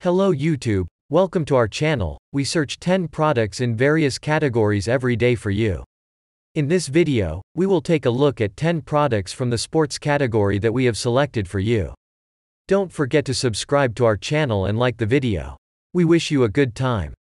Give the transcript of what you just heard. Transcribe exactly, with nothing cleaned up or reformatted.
Hello YouTube, welcome to our channel. We search ten products in various categories every day for you. In this video, we will take a look at ten products from the sports category that we have selected for you. Don't forget to subscribe to our channel and like the video. We wish you a good time.